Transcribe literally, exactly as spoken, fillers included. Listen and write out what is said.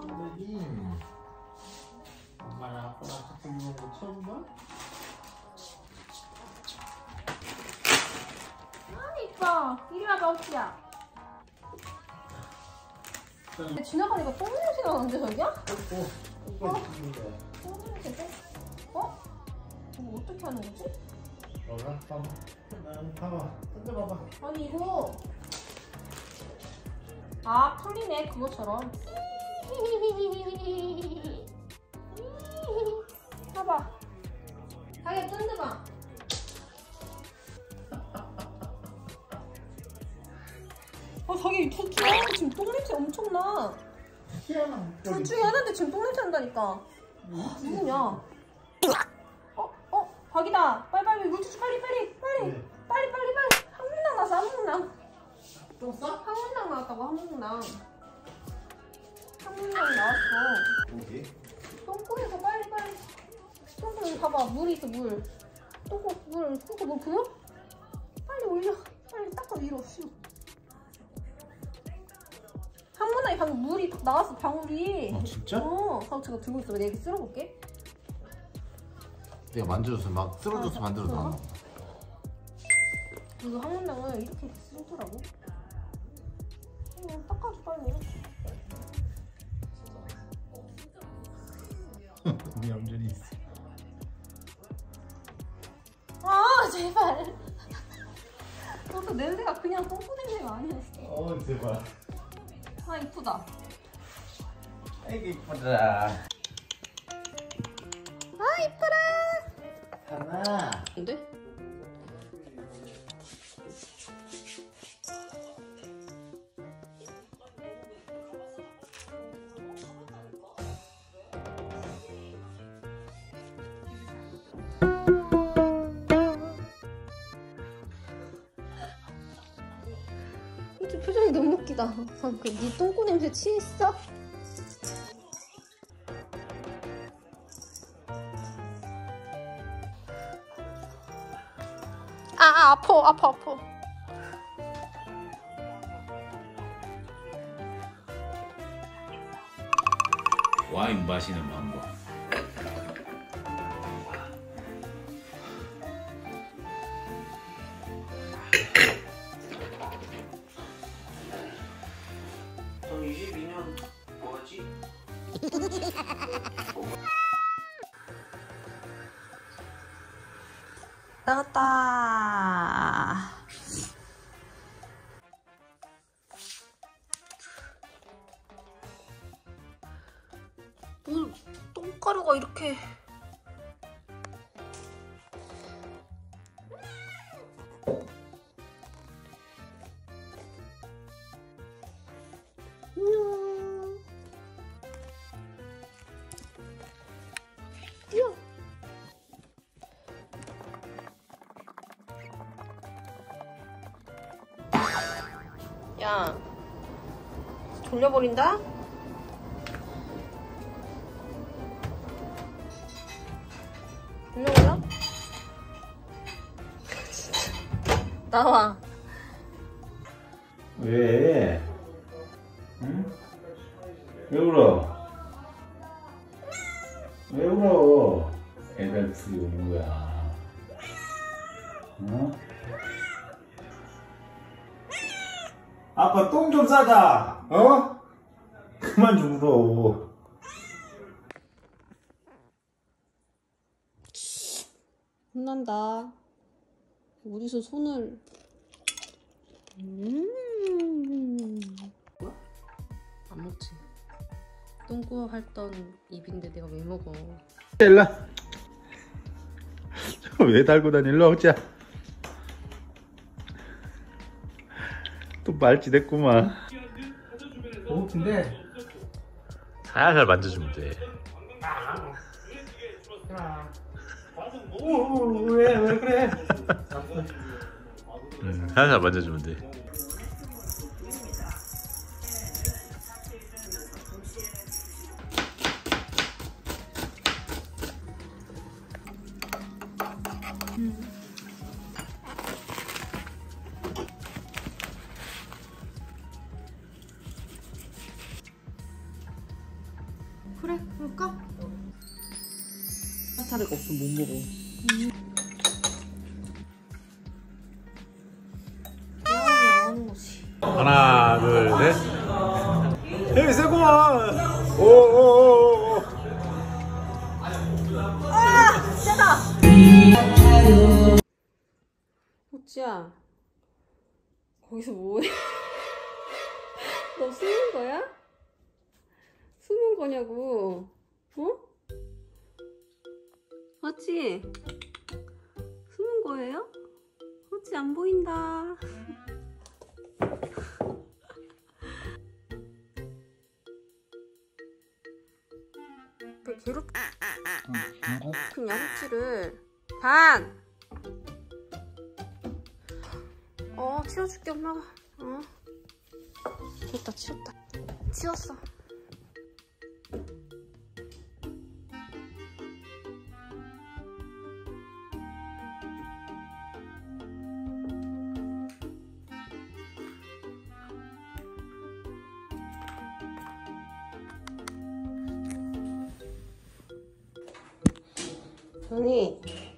선배님, 엄마랑 아빠랑 같이 먹는 거 처음 봐? 아 이뻐. 이리 와봐 옥수야. 근데 지나가니까 똥냄새 나는데 저기야? 똥꼬, 똥꼬 있는데. 똥냄새? 어? 이거 어떻게 하는 거지? 몰라? 봐봐. 난 봐봐. 던져봐봐. 아니 이거 아 풀리네 그것처럼. 봐봐. 자기야 던져봐. 아 자기 둘 중에 지금 똥냄새 엄청 나. 희한한. 둘 중에 하나인데 지금 똥냄새 난다니까. 아, 누구냐? 어? 어? 박이다. 빨리 빨리 물티슈 빨리 빨리 빨리 네. 빨리 빨리 빨리. 항문낭 나왔어 항문낭. 똥 싸? 항문낭 나왔다고 항문낭. 항문낭 나왔어. 어디? 똥꼬에서 빨리 빨리. 똥꼬에 봐봐 물이 있어 물. 똥꼬 물 똥꼬 물 보여? 빨리 올려. 빨리 닦아 위로. 항문낭에 방금 물이 딱 나왔어 방울이. 어 진짜? 어. 하고 제가 들고 있어. 내가 이렇게 쓸어볼게. 내가 만져줘서 막 쓰러져서 아, 만들어서 나온 거. 이거 항문낭을 이렇게 쓰더라고. 그냥 닦아줘 빨리. 염전이 있어. 아 제발. 너도 냄새가 그냥 똥꼬 냄새가 아니었어. 어 제발. 아 이쁘다. 아이고 이쁘다. 아 이쁘다. 하나. 근데? 이제 표정이 너무 웃기다. 방금 네 똥꼬 냄새 취했어? 아, 아 아파 아파 아파. 와인 마시는 방법. 너 이십이 년 뭐하지? 나갔다. 물 똥가루가 이렇게. 안녕. 뛰어. 야, 돌려버린다? 돌려볼라? 나와. 왜? 응? 왜 울어? 왜 울어? 애들 둘이 우는 거야. 어? 아빠 똥 좀 싸자. 어? 그만 좀 울어. 혼난다. 어디서 손을. 음. 뭐야? 안 먹지. 똥꼬 핥던 입인데 내가 왜 먹어? 일로 왜 달고 다니? 일로 오자. 또 말지 됐구만. 어 근데. 살살 만져주면 돼. 오왜 왜 그래? 응, 살살 만져주면 돼. 음. 그래, 그럴까? 파스타가 없으면 못 먹어. 대화이 안 하는 거지. 하나, 둘, 셋. 헤이, 세고만. 오오오오. 아! 세다! 호찌야, 거기서 뭐해? 너 숨은 거야? 숨은 거냐고? 어? 호찌, 숨은 거예요? 호찌 안 보인다. 왜 괴롭? 그냥 호찌를 반! 어, 치워줄게, 엄마가. 어. 됐다, 치웠다. 치웠어. 언니.